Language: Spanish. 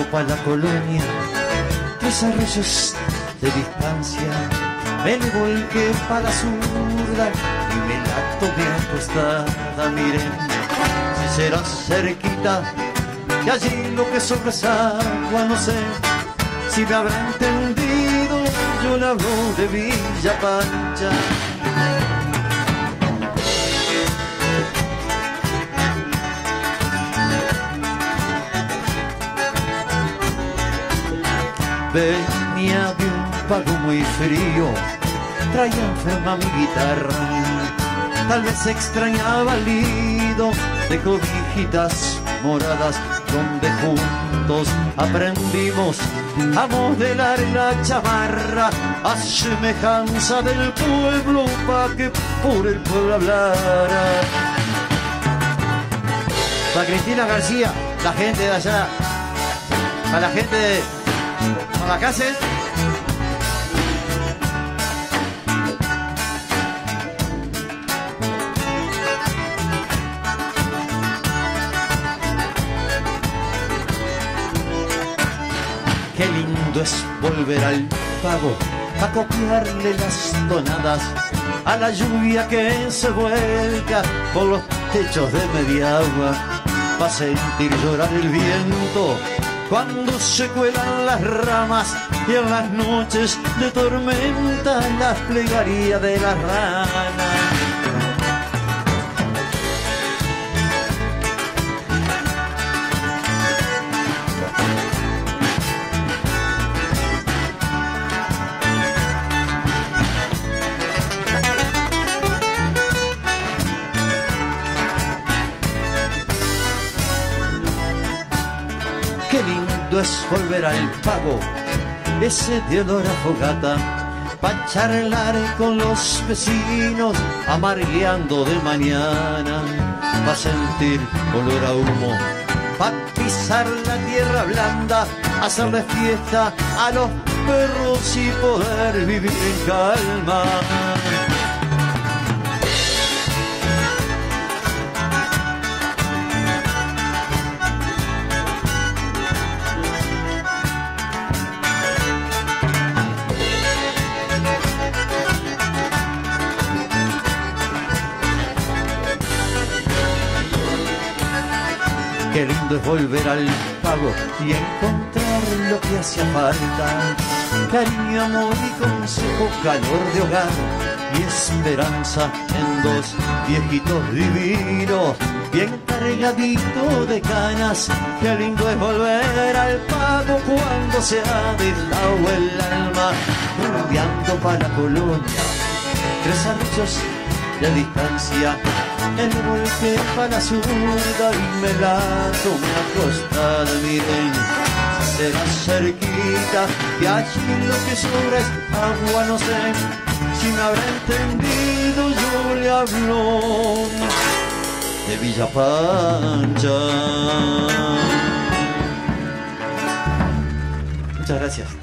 pa' la colonia, 3 arroyos de distancia. Me le volqué pa' la zurda y me la tomé acostada. Miren, si será cerquita, y allí lo que sobra es agua, no sé si me habrá entendido. Yo le hablo de Villa Pancha. Venía de un pago muy frío, traía enferma mi guitarra. Tal vez extrañaba el nido de cobijitas moradas donde juntos aprendimos a modelar la chamarra a semejanza del pueblo, pa' que por el pueblo hablara. Para Cristina García, la gente de allá, para la gente de Malacase. Qué lindo es volver al pago a copiarle las tonadas a la lluvia que se vuelca por los techos de media agua, pa' sentir llorar el viento cuando se cuelan las ramas y en las noches de tormenta las plegarias de las ranas. Qué lindo es volver al pago, ese de olor a fogata, pa' charlar con los vecinos, amargueando de mañana, pa' sentir olor a humo, pa' pisar la tierra blanda, hacerle fiesta a los perros y poder vivir en calma. Qué lindo es volver al pago y encontrar lo que hacía falta. Cariño, amor y consejo, calor de hogar y esperanza en 2 viejitos divinos, bien cargaditos de canas. Qué lindo es volver al pago cuando se ha dejado el alma, rumbeando para la colonia, 3 arroyos de distancia. El volqué pa' la zurda y me la tomé acostada. Miren, será cerquita y allí lo que sobra es agua, no sé si me habrá entendido. Yo le hablo de Villa Pancha. Muchas gracias.